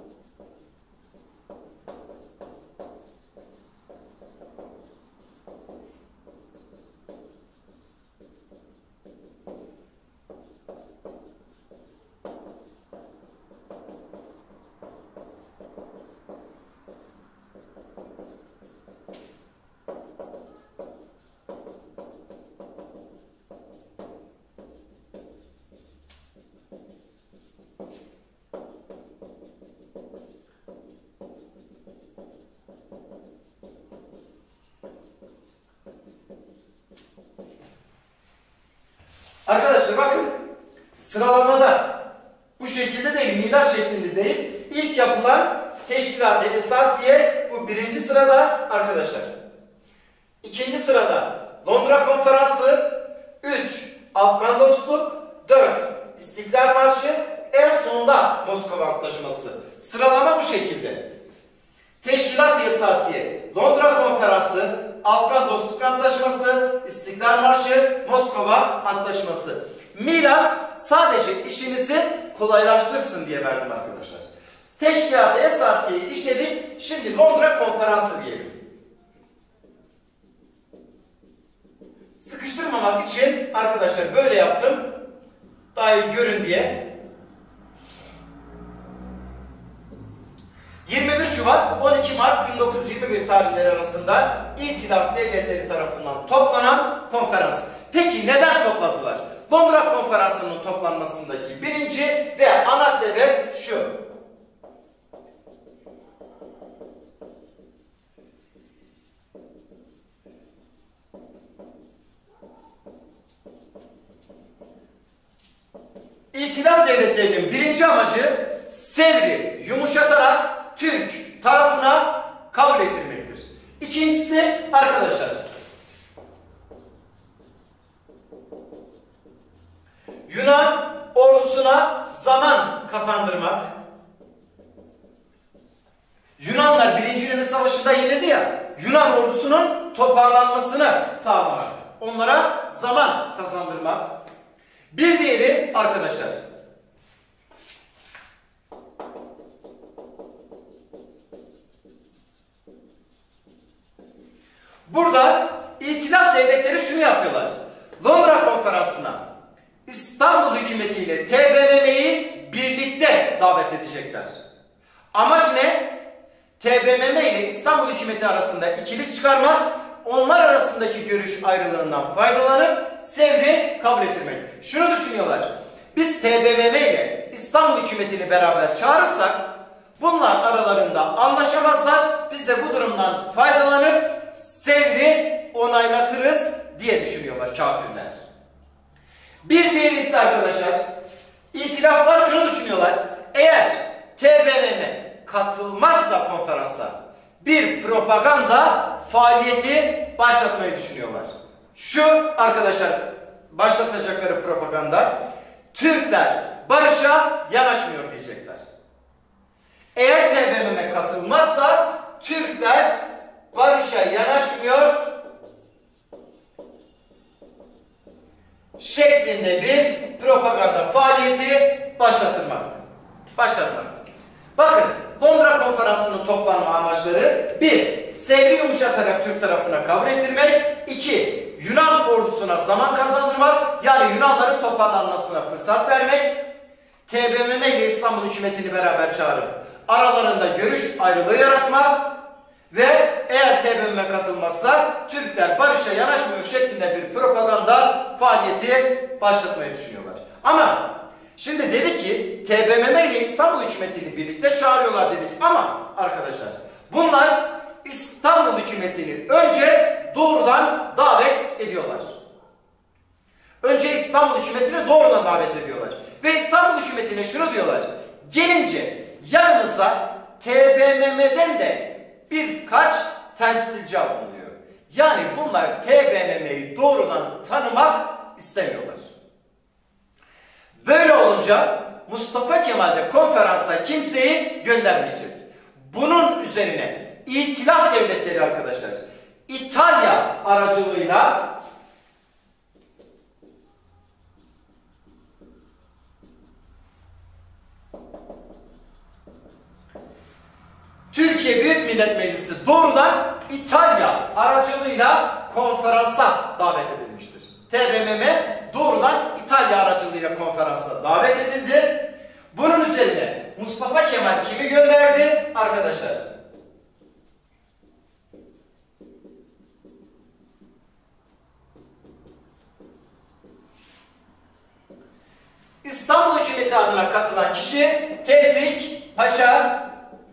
A: arkadaşlar bakın sıralamada bu şekilde değil, milat şeklinde değil. İlk yapılan Teşkilat-ı Esasiye bu birinci sırada arkadaşlar. İkinci sırada Londra Konferansı, 3 Afgan Dostluk, 4 İstiklal Marşı, en sonunda Moskova Antlaşması. Sıralama bu şekilde. Teşkilat-ı Esasiye, Londra Konferansı, Afgan Dostluk Antlaşması, İstiklal Marşı, Moskova Antlaşması. Milat sadece işinizi kolaylaştırsın diye verdim arkadaşlar. Teşkilat-ı Esasiye'yi işledik. Şimdi Londra Konferansı diyelim. Sıkıştırmamak için arkadaşlar böyle yaptım. Daha iyi görün diye. 21 Şubat 12 Mart 1921 tarihleri arasında İtilaf devletleri tarafından toplanan konferans. Peki neden topladılar? Londra Konferansı'nın toplanmasındaki birinci ve ana sebep şu. İtilaf devletlerinin birinci amacı Sevr'i yumuşatarak Türk tarafına kabul ettirmektir. İkincisi arkadaşlar Yunan ordusuna Savaşı'nda yenildi ya, Yunan ordusunun toparlanmasını sağlamak. Onlara zaman kazandırmak. Bir diğeri arkadaşlar, burada İtilaf devletleri şunu yapıyorlar. Londra Konferansı'na İstanbul hükümetiyle TBMM'yi birlikte davet edecekler. Amaç ne? TBMM ile İstanbul hükümeti arasında ikilik çıkarmak, onlar arasındaki görüş ayrılığından faydalanıp Sevr'i kabul ettirmek. Şunu düşünüyorlar. Biz TBMM ile İstanbul hükümetini beraber çağırırsak bunlar aralarında anlaşamazlar. Biz de bu durumdan faydalanıp Sevr'i onaylatırız diye düşünüyorlar kafirler. Bir diğeri ise arkadaşlar, İtilaflar şunu düşünüyorlar. Eğer TBMM katılmazsa konferansa bir propaganda faaliyeti başlatmayı düşünüyorlar. Şu arkadaşlar, başlatacakları propaganda, Türkler barışa yanaşmıyor diyecekler. Eğer TBMM katılmazsa Türkler barışa yanaşmıyor şeklinde bir propaganda faaliyeti başlatmak. Bakın, Londra Konferansı'nın toplanma amaçları: 1. Sevr'i yumuşatarak Türk tarafına kabul ettirmek. 2. Yunan ordusuna zaman kazandırmak, yani Yunanların toparlanmasına fırsat vermek. TBMM ile İstanbul hükümetini beraber çağırıp aralarında görüş ayrılığı yaratmak ve eğer TBMM katılmazsa Türkler barışa yanaşmıyor şeklinde bir propaganda faaliyeti başlatmayı düşünüyorlar. Ama şimdi dedik ki TBMM ile İstanbul hükümetini birlikte çağırıyorlar dedik, ama arkadaşlar bunlar İstanbul hükümetini önce doğrudan davet ediyorlar. Önce İstanbul hükümetini doğrudan davet ediyorlar. Ve İstanbul hükümetine şunu diyorlar: gelince yanımıza TBMM'den de birkaç temsilci alınıyor. Yani bunlar TBMM'yi doğrudan tanımak istemiyorlar. Böyle olunca Mustafa Kemal de konferansa kimseyi göndermeyecek. Bunun üzerine İtilaf devletleri arkadaşlar, İtalya aracılığıyla Türkiye Büyük Millet Meclisi doğrudan İtalya aracılığıyla konferansa davet edilmiştir. TBMM doğrudan İtalya aracılığıyla konferansa davet edildi. Bunun üzerine Mustafa Kemal kimi gönderdi arkadaşlar? İstanbul hükümeti adına katılan kişi Tevfik Paşa.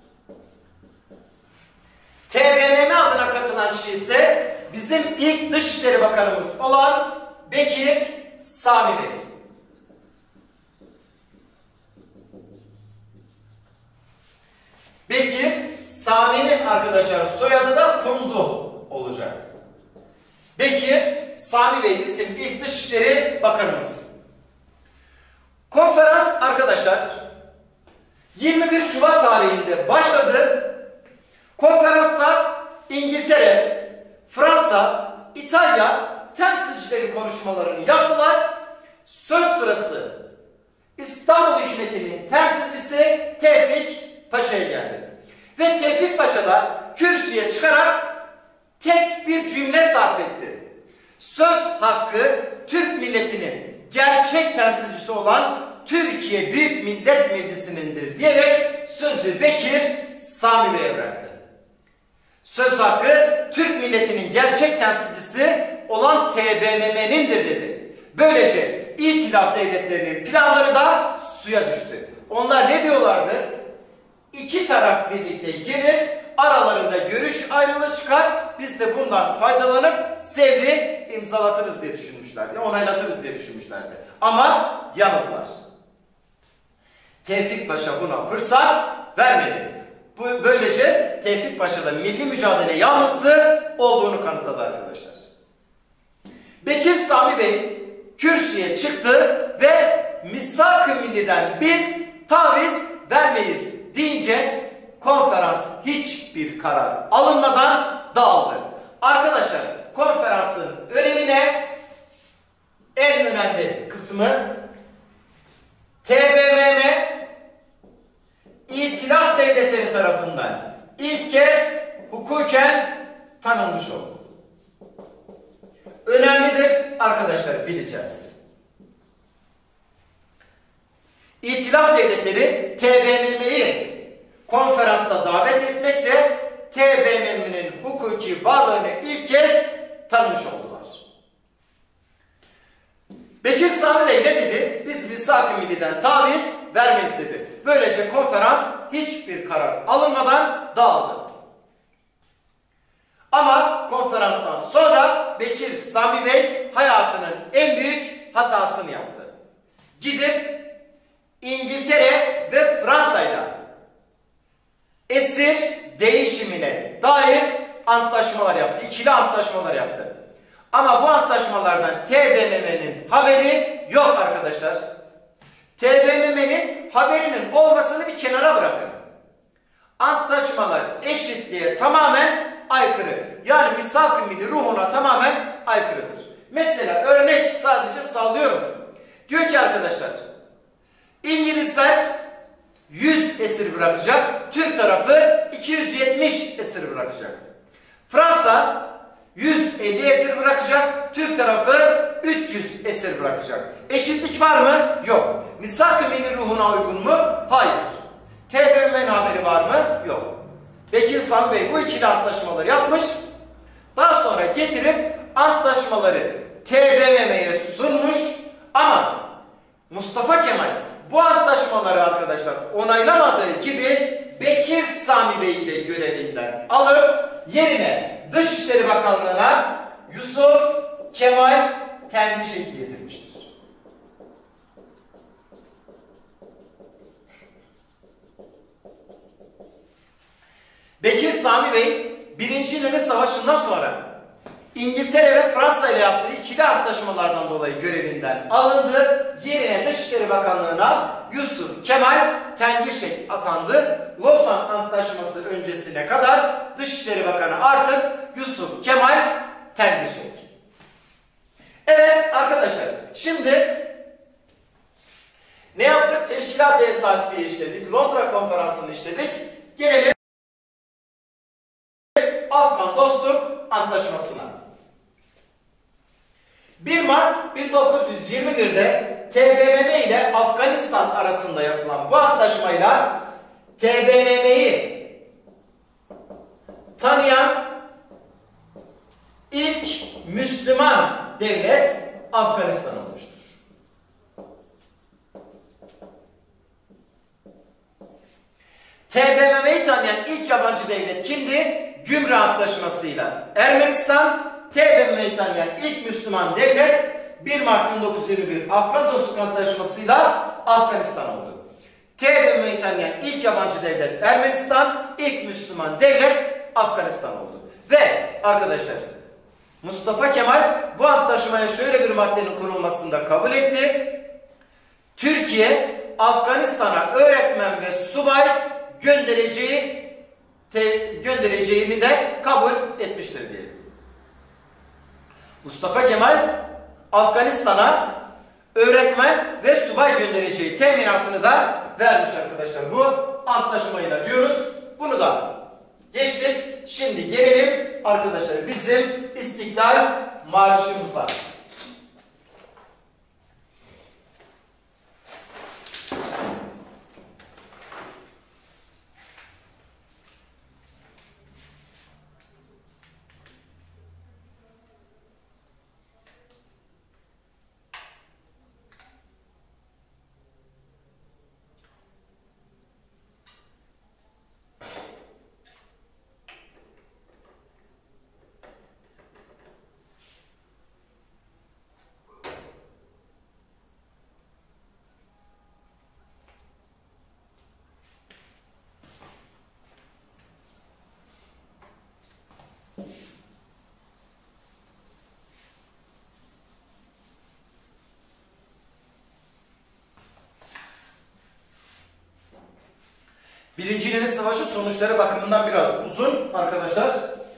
A: TBMM adına katılan kişi ise bizim ilk Dışişleri Bakanımız olan Bekir Sami Bey. Bekir Sami'nin arkadaşlar soyadı da Kundu olacak. Bekir Sami Bey bizim ilk Dışişleri Bakanımız. Konferans arkadaşlar 21 Şubat tarihinde başladı. Konferansta İngiltere, Fransa, İtalya temsilcileri konuşmalarını yaptılar. Söz sırası İstanbul hükümetinin temsilcisi Tevfik Paşa'ya geldi. Ve Tevfik Paşa da kürsüye çıkarak tek bir cümle sarf etti. Söz hakkı Türk milletinin gerçek temsilcisi olan Türkiye Büyük Millet Meclisi'nindir diyerek sözü Bekir Sami Bey'e bıraktı. Söz hakkı Türk milletinin gerçek temsilcisi olan TBMM'nindir dedi. Böylece İtilaf devletlerinin planları da suya düştü. Onlar ne diyorlardı? İki taraf birlikte gelir, aralarında görüş ayrılığı çıkar, biz de bundan faydalanıp Sevr'i imzalatırız diye düşünmüşlerdi, onaylatırız diye düşünmüşlerdi. Ama yanıldılar. Tevfik Paşa buna fırsat vermedi. Böylece Tevfik Paşa'da milli mücadele yanlısı olduğunu kanıtladı arkadaşlar. Bekir Sami Bey kürsüye çıktı ve Misak-ı Milli'den biz taviz vermeyiz deyince konferans hiçbir karar alınmadan dağıldı. Arkadaşlar, konferansın önemine en önemli kısmı TBMM İtilaf Devletleri tarafından ilk kez hukuken tanınmış oldu. Önemlidir arkadaşlar, bileceğiz. İtilaf Devletleri TBMM'yi konferansta davet etmekle TBMM'nin hukuki varlığını ilk kez tanımış oldular. Bekir Sami Bey ne dedi? Biz Misak-ı Milli'den taviz vermeyiz dedi. Böylece konferans hiçbir karar alınmadan dağıldı. Ama konferanstan sonra Bekir Sami Bey hayatının en büyük hatasını yaptı. Gidip İngiltere ve Fransa'yla esir değişimine dair antlaşmalar yaptı. İkili antlaşmalar yaptı. Ama bu antlaşmalardan TBMM'nin haberi yok arkadaşlar. TBMM'nin haberinin olmasını bir kenara bırakın. Antlaşmalar eşitliğe tamamen aykırı. Yani misak-ı milli ruhuna tamamen aykırıdır. Mesela örnek sadece sallıyorum. Diyor ki arkadaşlar, İngilizler 100 esir bırakacak, Türk tarafı 270 esir bırakacak. Fransa 150 esir bırakacak, Türk tarafı 300 esir bırakacak. Eşitlik var mı? Yok. Misak-ı milli ruhuna uygun mu? Hayır. TBMM'nin haberi var mı? Yok. Bekir Sami Bey bu ikili antlaşmaları yapmış. Daha sonra getirip antlaşmaları TBMM'ye sunmuş ama Mustafa Kemal bu antlaşmaları arkadaşlar onaylamadığı gibi Bekir Sami Bey'i de görevinden alıp yerine Dışişleri Bakanlığı'na Yusuf Kemal Tendişek'i getirmiştir. Bekir Sami Bey 1. İnönü Savaşı'ndan sonra İngiltere ve Fransa ile yaptığı ikili antlaşmalardan dolayı görevinden alındı. Yerine Dışişleri Bakanlığı'na Yusuf Kemal Tengişek atandı. Lozan Antlaşması öncesine kadar Dışişleri Bakanı artık Yusuf Kemal Tengişek. Evet arkadaşlar, şimdi ne yaptık? Teşkilat-ı Esasiye'yi işledik. Londra Konferansı'nı işledik. Gelelim Afgan Dostluk Antlaşması'na. 1 Mart 1921'de TBMM ile Afganistan arasında yapılan bu antlaşmayla TBMM'yi tanıyan ilk Müslüman devlet Afganistan olmuştur. TBMM'yi tanıyan ilk yabancı devlet kimdi? Gümrük Antlaşması'yla Ermenistan. TBMM'yi tanıyan ilk Müslüman devlet 1 Mart 1921 Afgan Dostluk Antlaşması'yla Afganistan oldu. TBMM'yi tanıyan ilk yabancı devlet Ermenistan, ilk Müslüman devlet Afganistan oldu. Ve arkadaşlar Mustafa Kemal bu antlaşmaya şöyle bir maddenin konulmasında kabul etti. Türkiye Afganistan'a öğretmen ve subay göndereceğini de kabul etmiştir diye. Mustafa Kemal Afganistan'a öğretmen ve subay göndereceği teminatını da vermiş arkadaşlar. Bu antlaşmayla diyoruz. Bunu da geçtik. Şimdi gelelim arkadaşlar bizim İstiklal Marşımıza. Birinci İnönü Savaşı sonuçları bakımından biraz uzun arkadaşlar.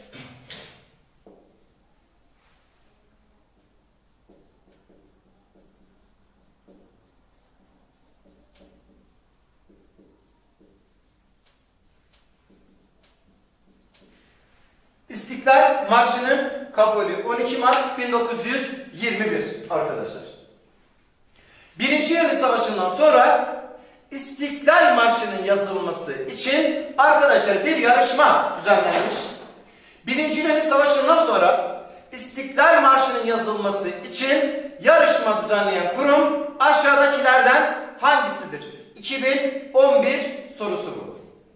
A: İstiklal Marşı'nın kabulü 12 Mart 1921 arkadaşlar. Birinci İnönü Savaşı'ndan sonra İstiklal Marşı'nın yazılması için arkadaşlar bir yarışma düzenlenmiş. Birinci İnönü Savaşı'ndan sonra İstiklal Marşı'nın yazılması için yarışma düzenleyen kurum aşağıdakilerden hangisidir? 2011 sorusu bu.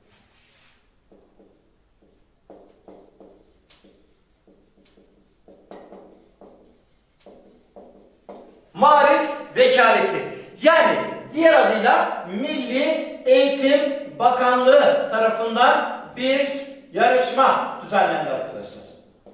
A: Marif Vekaleti, yani diğer adıyla Milli Eğitim Bakanlığı tarafından bir yarışma düzenlendi arkadaşlar.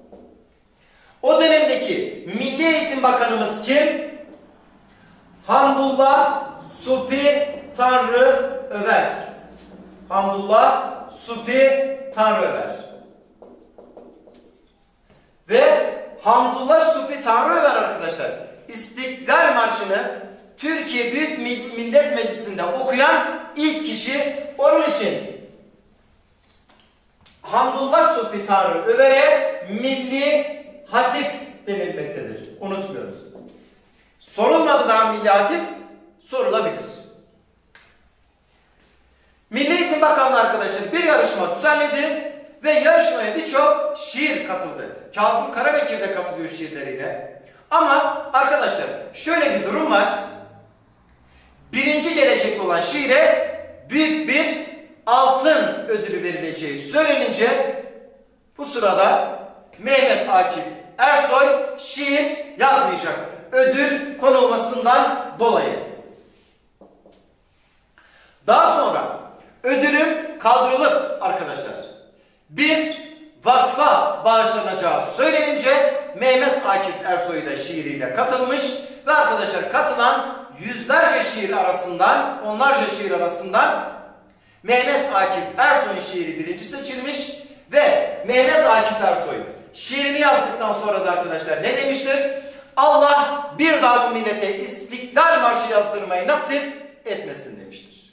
A: O dönemdeki Milli Eğitim Bakanımız kim? Hamdullah Supi Tanrıöver. Hamdullah Supi Tanrıöver. Ve Hamdullah Supi Tanrıöver arkadaşlar İstiklal Marşı'nı Türkiye Büyük Millet Meclisi'nde okuyan ilk kişi. Onun için Hamdullah Supi Tanrıöver'e Milli Hatip denilmektedir. Unutmuyoruz. Sorulmadı daha Milli Hatip, sorulabilir. Milli Eğitim Bakanlığı arkadaşlar bir yarışma düzenledi ve yarışmaya birçok şiir katıldı. Kazım Karabekir de katılıyor şiirleriyle. Ama arkadaşlar şöyle bir durum var. Birinci gelecekte olan şiire büyük bir altın ödülü verileceği söylenince bu sırada Mehmet Akif Ersoy şiir yazmayacak. Ödül konulmasından dolayı. Daha sonra ödülün kaldırılıp arkadaşlar bir vakfa bağışlanacağı söylenince Mehmet Akif Ersoy da şiiriyle katılmış ve arkadaşlar katılan yüzlerce şiir arasından, onlarca şiir arasından Mehmet Akif Ersoy'un şiiri birinci seçilmiş ve Mehmet Akif Ersoy şiirini yazdıktan sonra da arkadaşlar ne demiştir? Allah bir daha bu millete İstiklal Marşı yazdırmayı nasip etmesin demiştir.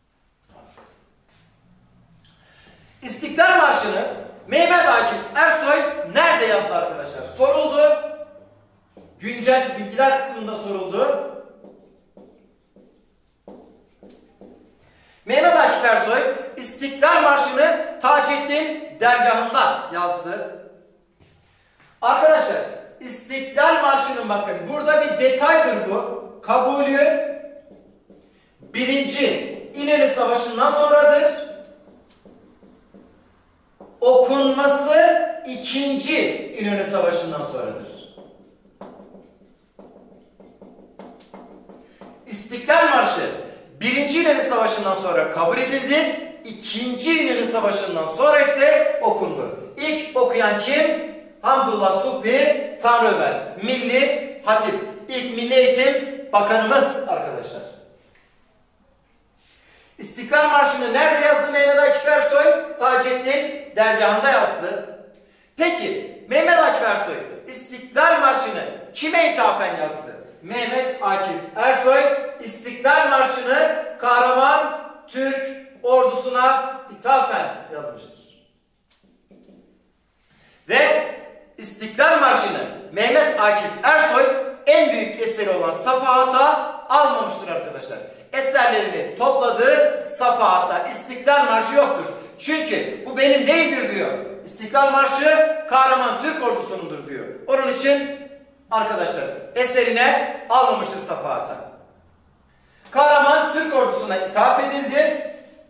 A: İstiklal Marşı'nı Mehmet Akif Ersoy nerede yazdı arkadaşlar? Soruldu. Güncel bilgiler kısmında soruldu. Mehmet Akif Ersoy İstiklal Marşı'nı Taceddin dergahında yazdı. Arkadaşlar İstiklal Marşı'nın bakın burada bir detaydır bu. Kabulü birinci İnönü Savaşı'ndan sonradır. Okunması ikinci İnönü Savaşı'ndan sonradır. İstiklal Marşı birinci İnönü Savaşı'ndan sonra kabul edildi. İkinci İnönü Savaşı'ndan sonra ise okundu. İlk okuyan kim? Hamdullah Supi Tanrıöver. Milli Hatip. İlk Milli Eğitim Bakanımız arkadaşlar. İstiklal Marşı'nı nerede yazdı Mehmet Akif Ersoy? Taceddin dergahında yazdı. Peki Mehmet Akif Ersoy İstiklal Marşı'nı kime ithafen yazdı? Mehmet Akif Ersoy İstiklal Marşı'nı kahraman Türk ordusuna ithafen yazmıştır. Ve İstiklal Marşı'nı Mehmet Akif Ersoy en büyük eseri olan Safahat'a almamıştır arkadaşlar. Eserlerini topladığı Safahat'ta İstiklal Marşı yoktur. Çünkü bu benim değildir diyor. İstiklal Marşı kahraman Türk ordusunundur diyor. Onun için arkadaşlar eserine almamıştır Safahat'a. Kahraman Türk ordusuna ithaf edildi.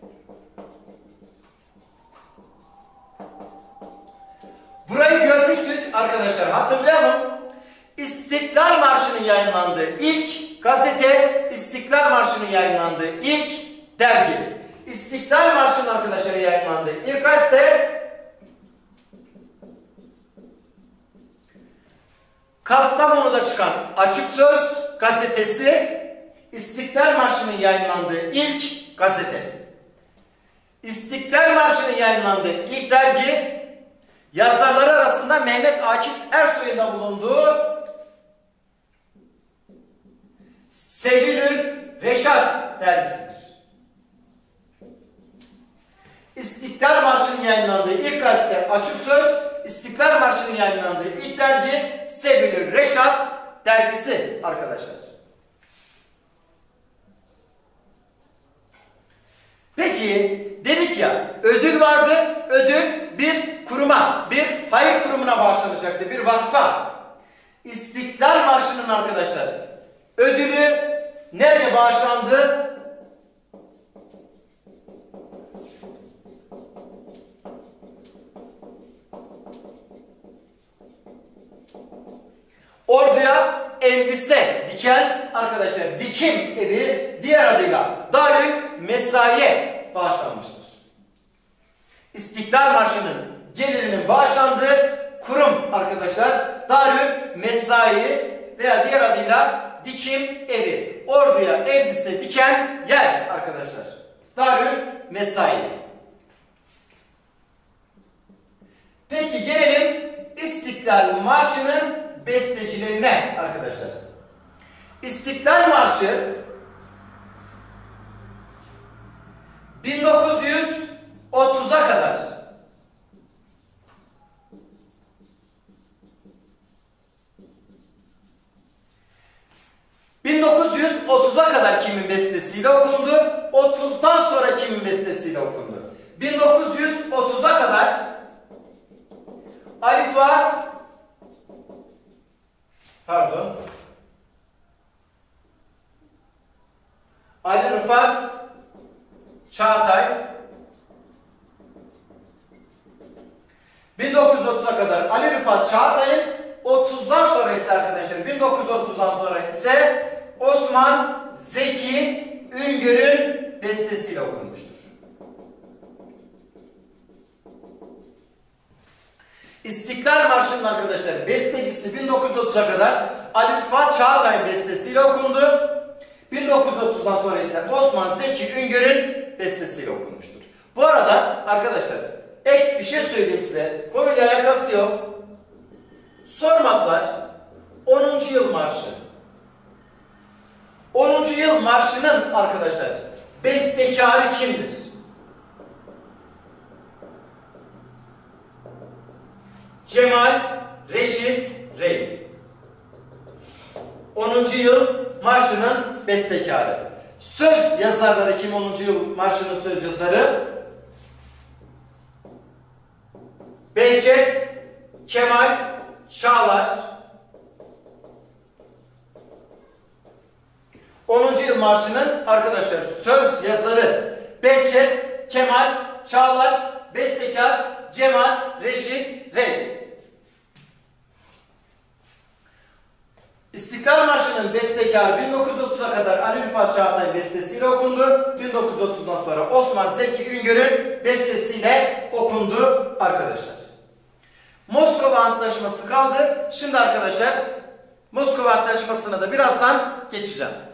A: Burayı görmüştük arkadaşlar, hatırlayalım. İstiklal Marşı'nın yayınlandığı ilk gazete, İstiklal Marşı'nın yayınlandığı ilk dergi. İstiklal Marşı'nın arkadaşlar yayınlandığı ilk gazete Kastamonu'da çıkan Açık Söz gazetesi, İstiklal Marşı'nın yayınlandığı ilk gazete. İstiklal Marşı'nın yayınlandığı ilk dergi, yazarları arasında Mehmet Akif Ersoy'un da bulunduğu Sebilül Reşat dergisidir. İstiklal Marşı'nın yayınlandığı ilk gazete Açık Söz, İstiklal Marşı'nın yayınlandığı ilk dergi Sebilül Reşat dergisi arkadaşlar. Peki dedik ya, ödül vardı. Ödül bir kuruma, bir hayır kurumuna bağışlanacaktı, bir vakfa. İstiklal Marşı'nın arkadaşlar ödülü nereye bağışlandı? Orduya elbise diken arkadaşlar dikim evi, diğer adıyla Darül Mesai'ye bağışlanmıştır. İstiklal Marşı'nın gelirinin bağışlandığı kurum arkadaşlar Darül Mesai veya diğer adıyla dikim evi. Orduya elbise diken yer arkadaşlar. Darül Mesai. Peki gelelim İstiklal Marşı'nın bestecilerine arkadaşlar. İstiklal Marşı 1930'a kadar kimin bestesiyle okundu? 30'dan sonra kimin bestesiyle okundu? 1930'a kadar Ali Rıfat Çağatay 1930'a kadar Ali Rıfat Çağatay'ın 30'dan sonra ise arkadaşlar 1930'dan sonra ise Osman Zeki Üngör'ün bestesiyle okunmuştur. İstiklal Marşı'nın arkadaşlar bestecisi 1930'a kadar Ali Rıfat Çağatay'ın bestesiyle okundu. 1930'dan sonra ise Osman Zeki Üngör'ün bestesiyle okunmuştur. Bu arada arkadaşlar ek bir şey söyleyeyim size. Konuyla alakası yok. Sormaklar 10. Yıl Marşı. 10. Yıl Marşı'nın arkadaşlar bestekarı kimdir? Cemal Reşit Rey. 10. Yıl Marşı'nın bestekarı. Söz yazarları kim 10. Yıl Marşı'nın söz yazarı? Behçet Kemal Çağlar. 10. Yıl Marşı'nın arkadaşlar söz yazarı Behçet Kemal Çağlar, bestekar Cemal Reşit Rey. İstiklal Marşı'nın bestekarı 1930'a kadar Ali Rıfat Çağatay bestesiyle okundu. 1930'dan sonra Osman Zeki Üngör'ün bestesiyle okundu arkadaşlar. Moskova Antlaşması kaldı. Şimdi arkadaşlar Moskova Antlaşması'na da birazdan geçeceğim.